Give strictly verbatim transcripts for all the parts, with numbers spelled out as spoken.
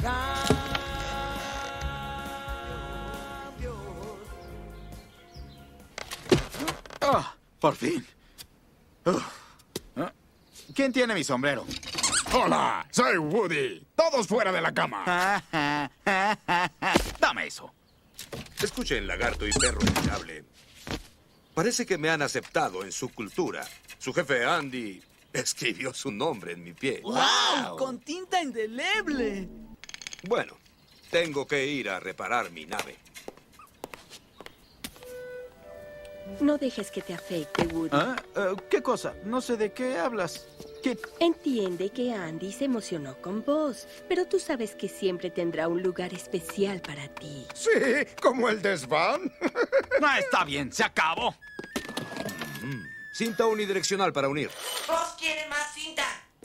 Oh, por fin. Uh. ¿Quién tiene mi sombrero? Hola, soy Woody. Todos fuera de la cama. Dame eso. Escuchen, lagarto y perro amigable. Parece que me han aceptado en su cultura. Su jefe Andy escribió su nombre en mi pie. ¡Wow! ¡Con tinta indeleble! Bueno, tengo que ir a reparar mi nave. No dejes que te afecte, Woody. ¿Ah? Uh, ¿Qué cosa? No sé de qué hablas. ¿Qué? Entiende que Andy se emocionó con vos, pero tú sabes que siempre tendrá un lugar especial para ti. Sí, como el desván. No, está bien, se acabó. Mm, cinta unidireccional para unir. ¿Vos quieres más cinta?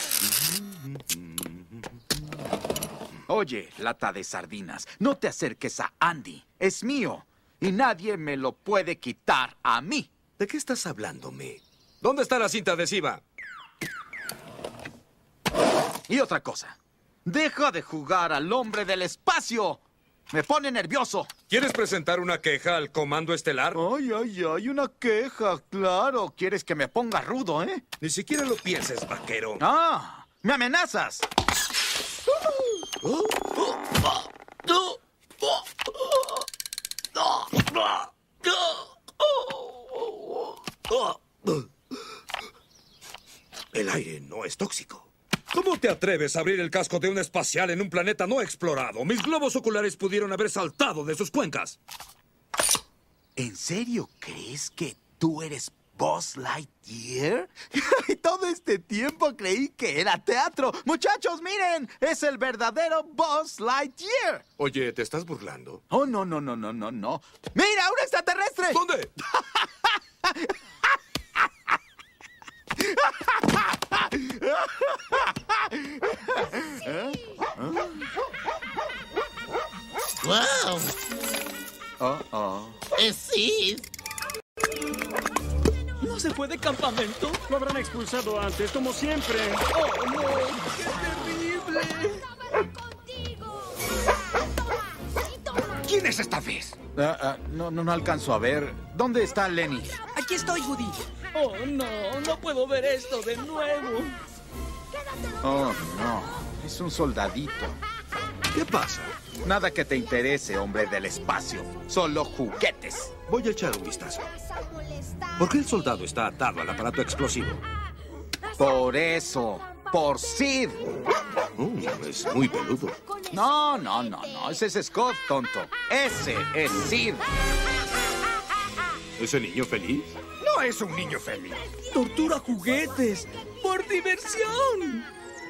Oye, lata de sardinas, no te acerques a Andy. Es mío. Y nadie me lo puede quitar a mí. ¿De qué estás hablando, Me? ¿Dónde está la cinta adhesiva? Y otra cosa. Deja de jugar al hombre del espacio. Me pone nervioso. ¿Quieres presentar una queja al comando estelar? Ay, ay, ay, una queja, claro. ¿Quieres que me ponga rudo, eh? Ni siquiera lo pienses, vaquero. Ah, ¿me amenazas? El aire no es tóxico. ¿Cómo te atreves a abrir el casco de un espacial en un planeta no explorado? Mis globos oculares pudieron haber saltado de sus cuencas. ¿En serio crees que tú eres Buzz Lightyear? Todo este tiempo creí que era teatro. Muchachos, miren, es el verdadero Buzz Lightyear. Oye, ¿te estás burlando? Oh, no, no, no, no, no, no. ¡Mira, un extraterrestre! ¿Dónde? ¡Wow! Oh, oh. ¡Es Sid! ¿No se fue de campamento? Lo habrán expulsado antes, como siempre. ¡Oh, no! ¡Qué terrible! ¿Quién es esta vez? Ah, ah, no, no, no alcanzo a ver. ¿Dónde está Lenny? Aquí estoy, Woody. Oh, no, no puedo ver esto de nuevo. Oh, no. Es un soldadito. ¿Qué pasa? Nada que te interese, hombre del espacio. Solo juguetes. Voy a echar un vistazo. ¿Por qué el soldado está atado al aparato explosivo? Por eso. Por Sid. Mm, es muy peludo. No, no, no, no. Ese es Scott, tonto. Ese es Sid. ¿Ese niño feliz? No es un niño feliz. ¡Tortura juguetes! ¡Por diversión!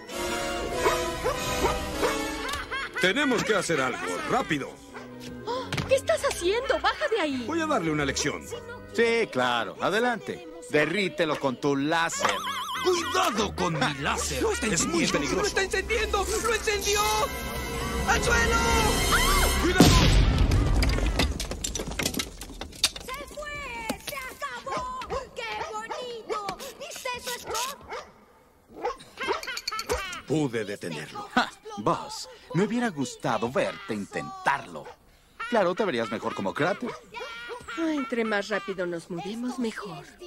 Tenemos que hacer algo, rápido. Oh, ¿qué estás haciendo? ¡Baja de ahí! Voy a darle una lección. Sí, claro. Adelante. Derrítelo con tu láser. ¡Cuidado con mi láser! ¡Lo está Es muy encendiendo! peligroso. ¡Lo está encendiendo! ¡Lo encendió! ¡Al suelo! ¡Cuidado! ¡Se fue! ¡Se acabó! ¡Qué bonito! ¿Viste eso, Scott? Pude detenerlo. Ja, Buzz, me hubiera gustado verte intentarlo. Claro, te verías mejor como cráter. Ah, entre más rápido nos movemos, mejor.